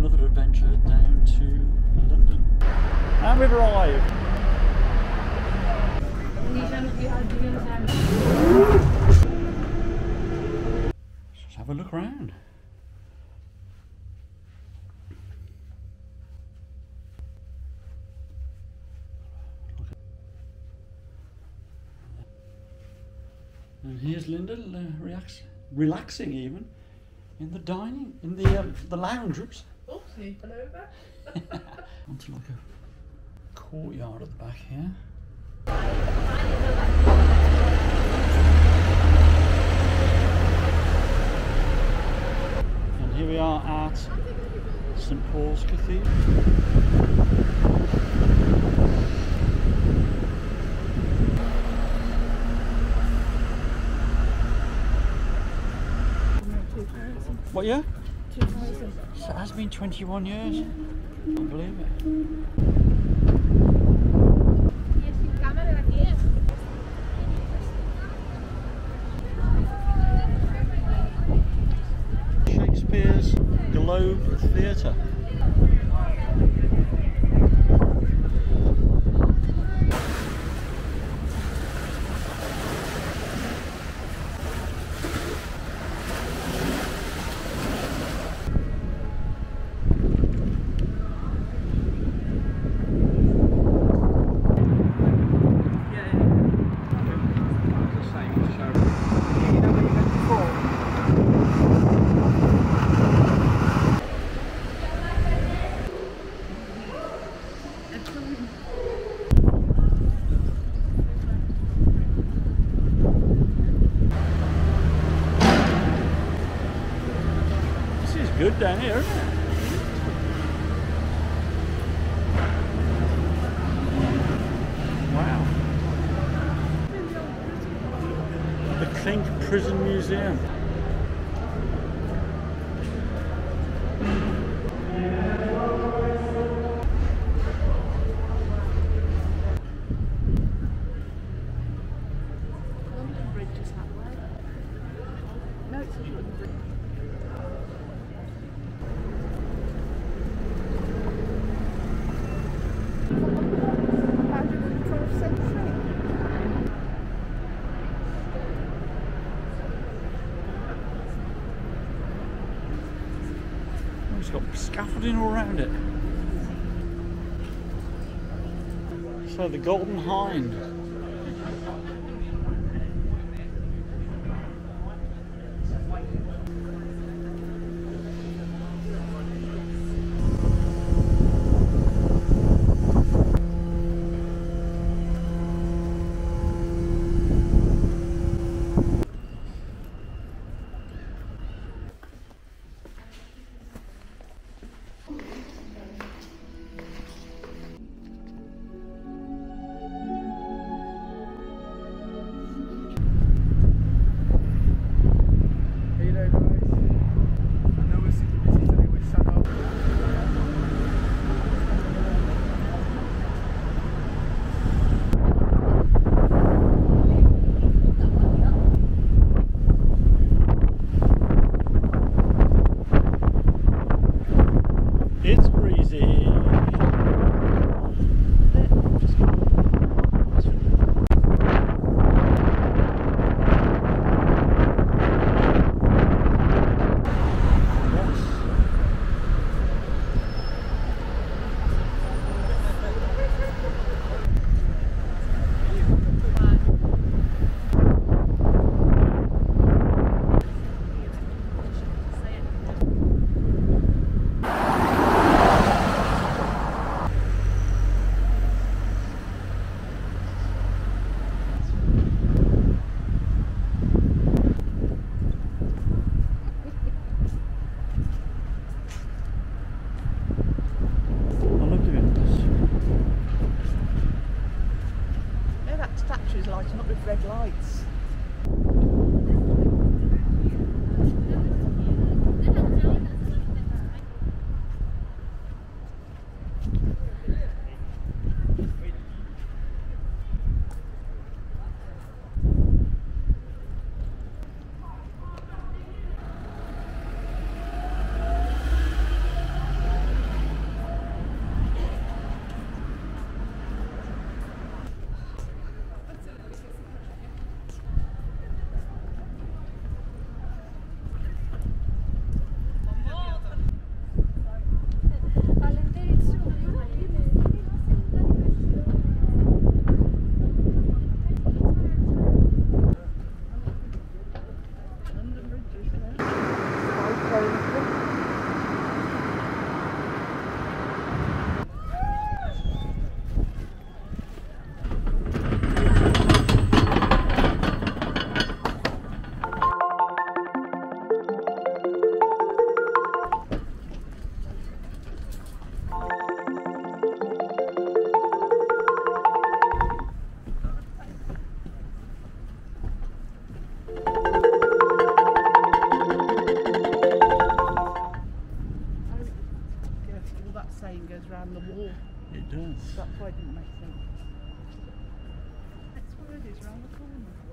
another adventure down to London. And we've arrived. Let's have a look around. And here's Linda relaxing even in the the lounge. Oops. Oopsie, fell over. Onto like a courtyard at the back here. And here we are at St Paul's Cathedral. What year? 2000. So it has been 21 years. Can't believe it. Shakespeare's Globe Theatre. Good down here, isn't it? Wow. The Clink Prison Museum. London Bridge is that way. No, it's not London Bridge. It's got scaffolding all around it. So the Golden Hind. lighting up with red lights. that saying goes round the wall. It does. That's why it didn't make sense. Next word is round the corner.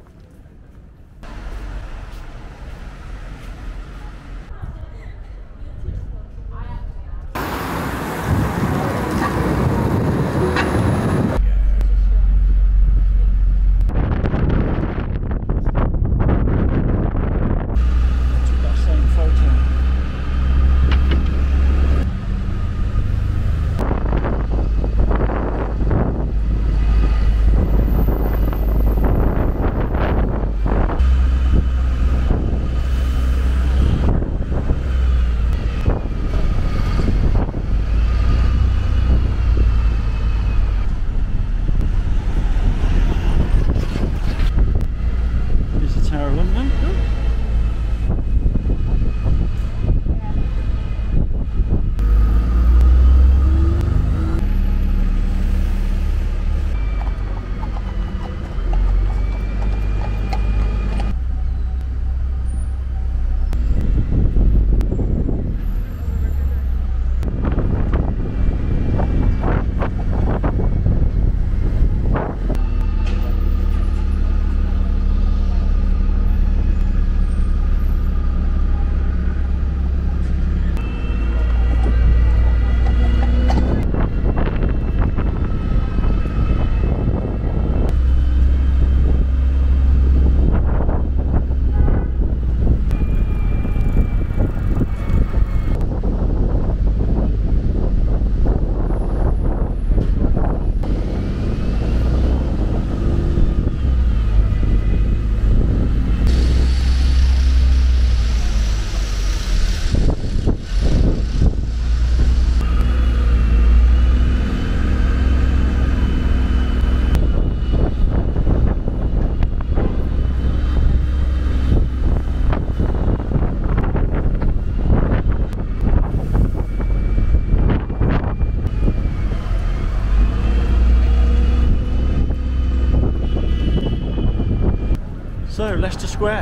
So, Leicester Square,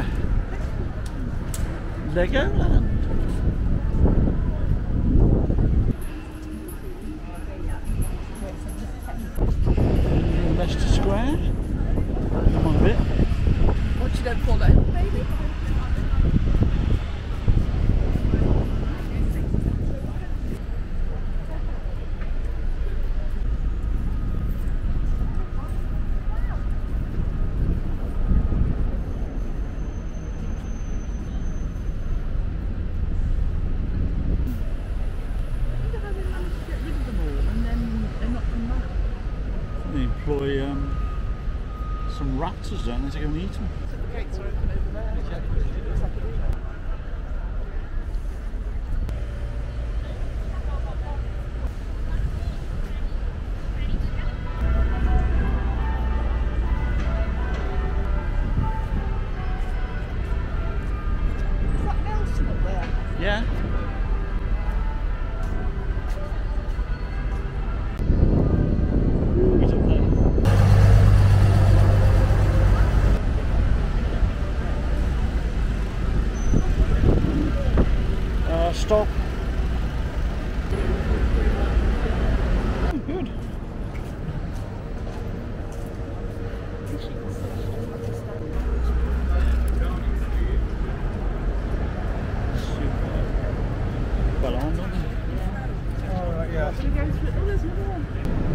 Legoland. Leicester Square, come on a bit. What, you don't fall over, baby? They employ some raptors, don't they, to go and eat them? So the gates are open over there. Looks like a window. Is that Nelson up there? Yeah. He's up there. Stop. Oh, good. Super. Well on, don't they? Oh, right, yeah. Should we go through? Oh, there's another one.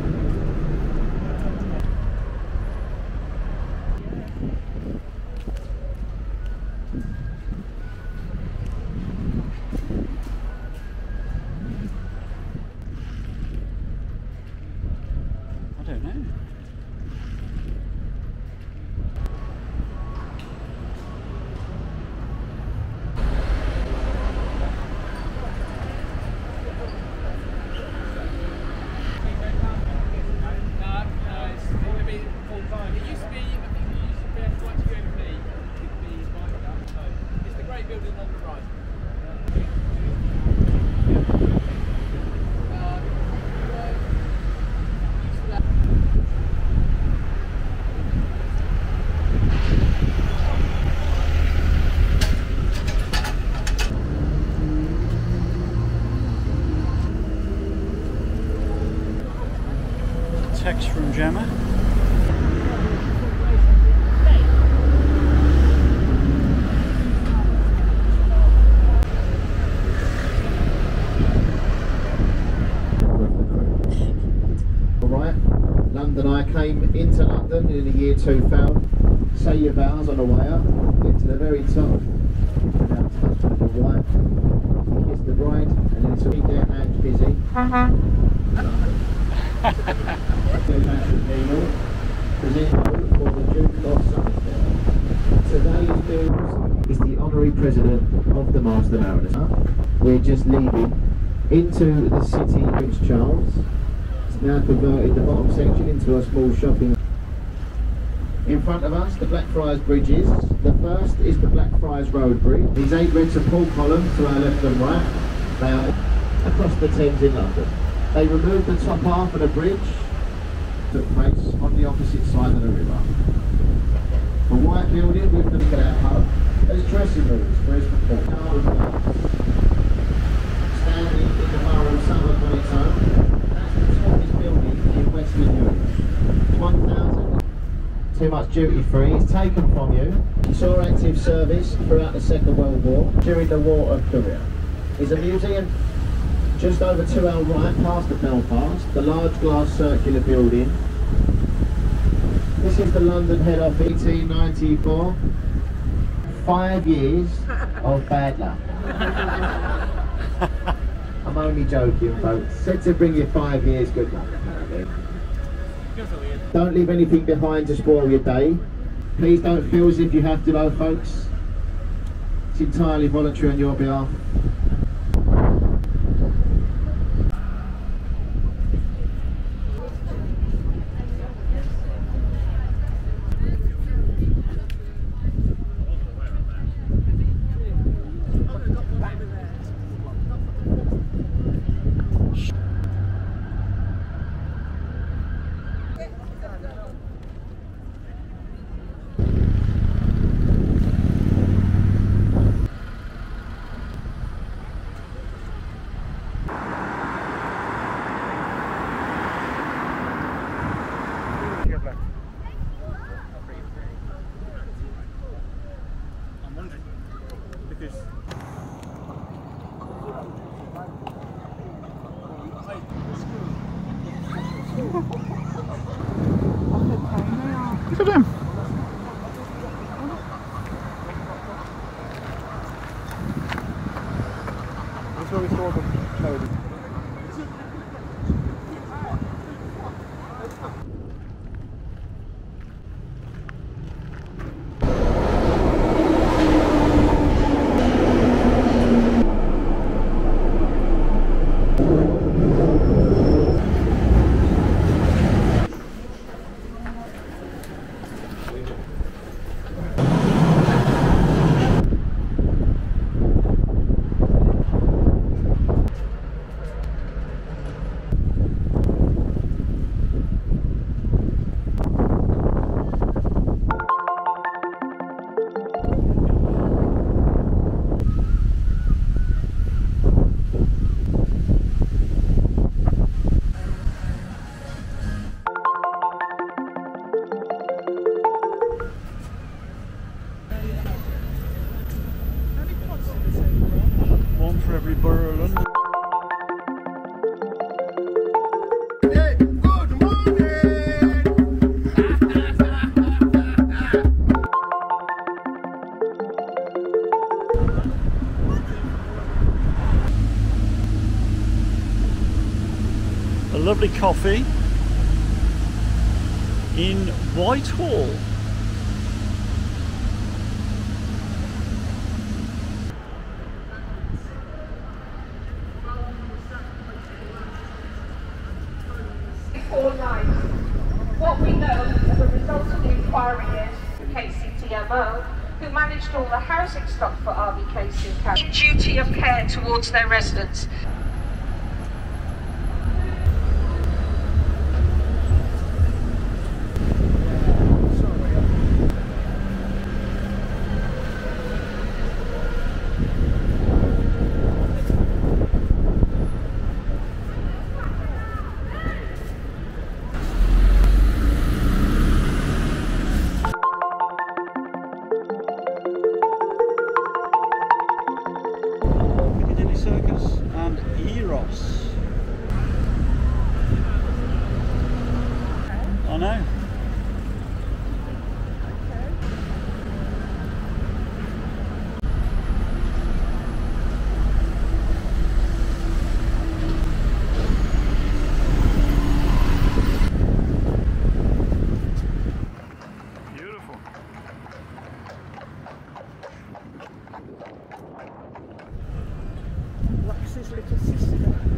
I don't know. text from Gemma. Alright, London, I came into London in the year 2000. Say your vows on the way up, get to the very top. Now touch with your wife, you kiss the bride, and then sweet their hands busy. Present for the Duke of Somerset. Today's bills is the Honorary President of the Master Mariners. We're just leaving into the city of Prince Charles. It's now converted the bottom section into a small shopping. In front of us, the Blackfriars Bridges. The first is the Blackfriars Road Bridge. These 8 red support columns to our left and right. They are across the Thames in London. They removed the top half of the bridge. Took place on the opposite side of the river. The white building with the get-out hub. There's dressing rooms for his performance. Standing in the borough of Southwark on its own. That's the tallest building in Westminster. 1,000. Too much duty free. It's taken from you. You saw active service throughout the Second World War during the War of Korea. It's a museum just over 2 hours right past the Belfast, the large glass circular building. This is the London head office, 1894. 5 years of bad luck. I'm only joking, folks. Said to bring you 5 years good luck. Don't leave anything behind to spoil your day. Please don't feel as if you have to, though, folks. It's entirely voluntary on your behalf. Look at him. That's where we saw them loaded. One for every borough of London. A lovely coffee in Whitehall. What we know as a result of the inquiry is KCTMO, who managed all the housing stock for RBKC, in duty of care towards their residents. Nice. I know. His little sister.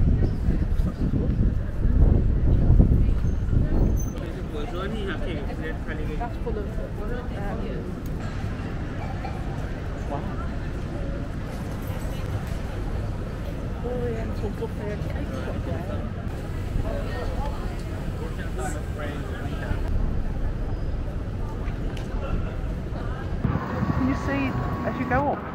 That's full of Oriental buffet cake shop there. Can you see as you go up?